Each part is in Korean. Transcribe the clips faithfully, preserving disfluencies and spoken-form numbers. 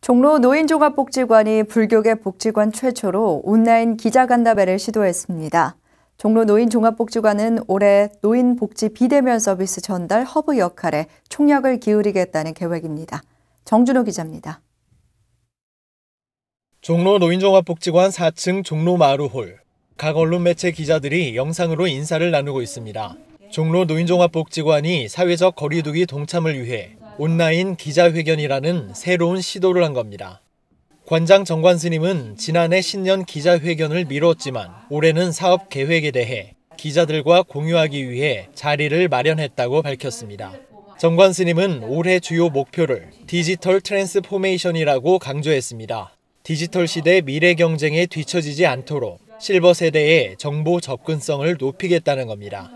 종로 노인종합복지관이 불교계 복지관 최초로 온라인 기자간담회를 시도했습니다. 종로 노인종합복지관은 올해 노인복지 비대면 서비스 전달 허브 역할에 총력을 기울이겠다는 계획입니다. 정준호 기자입니다. 종로 노인종합복지관 사 층 종로마루홀. 각 언론 매체 기자들이 영상으로 인사를 나누고 있습니다. 종로 노인종합복지관이 사회적 거리두기 동참을 위해 온라인 기자회견이라는 새로운 시도를 한 겁니다. 관장 정관 스님은 지난해 신년 기자회견을 미뤘지만 올해는 사업 계획에 대해 기자들과 공유하기 위해 자리를 마련했다고 밝혔습니다. 정관 스님은 올해 주요 목표를 디지털 트랜스포메이션이라고 강조했습니다. 디지털 시대 미래 경쟁에 뒤처지지 않도록 실버 세대의 정보 접근성을 높이겠다는 겁니다.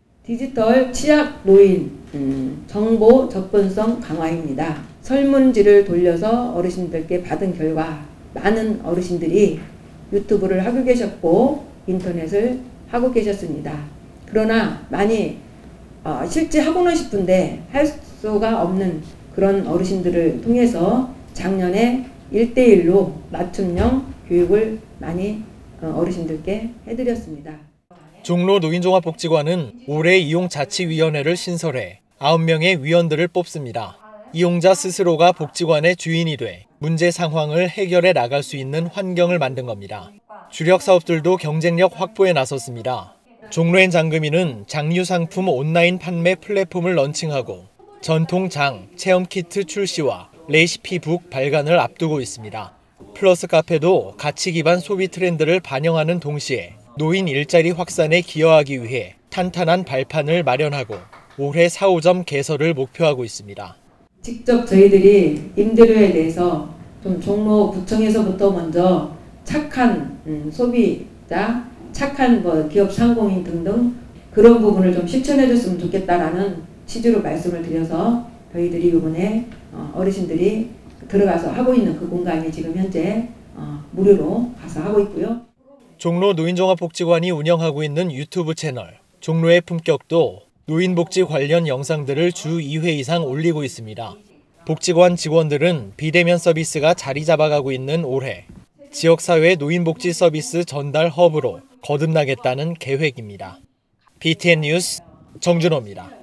디지털 취약 노인 음, 정보 접근성 강화입니다. 설문지를 돌려서 어르신들께 받은 결과 많은 어르신들이 유튜브를 하고 계셨고 인터넷을 하고 계셨습니다. 그러나 많이 어, 실제 하고는 싶은데 할 수가 없는 그런 어르신들을 통해서 작년에 일 대일로 맞춤형 교육을 많이 어, 어르신들께 해드렸습니다. 종로 노인종합복지관은 올해 이용자치위원회를 신설해 아홉 명의 위원들을 뽑습니다. 이용자 스스로가 복지관의 주인이 돼 문제 상황을 해결해 나갈 수 있는 환경을 만든 겁니다. 주력 사업들도 경쟁력 확보에 나섰습니다. 종로엔 장금이는 장류 상품 온라인 판매 플랫폼을 런칭하고 전통 장, 체험 키트 출시와 레시피북 발간을 앞두고 있습니다. 플러스 카페도 가치 기반 소비 트렌드를 반영하는 동시에 노인 일자리 확산에 기여하기 위해 탄탄한 발판을 마련하고 올해 사, 오 점 개설을 목표하고 있습니다. 직접 저희들이 임대료에 대해서 좀 종로 구청에서부터 먼저 착한 음, 소비자, 착한 뭐 기업 상공인 등등 그런 부분을 좀 실천해 줬으면 좋겠다라는 취지로 말씀을 드려서 저희들이 이번에 어, 어르신들이 들어가서 하고 있는 그 공간이 지금 현재 어, 무료로 가서 하고 있고요. 종로 노인종합복지관이 운영하고 있는 유튜브 채널 종로의 품격도 노인복지 관련 영상들을 주 이 회 이상 올리고 있습니다. 복지관 직원들은 비대면 서비스가 자리 잡아가고 있는 올해 지역사회 노인복지 서비스 전달 허브로 거듭나겠다는 계획입니다. 비티엔 뉴스 정준호입니다.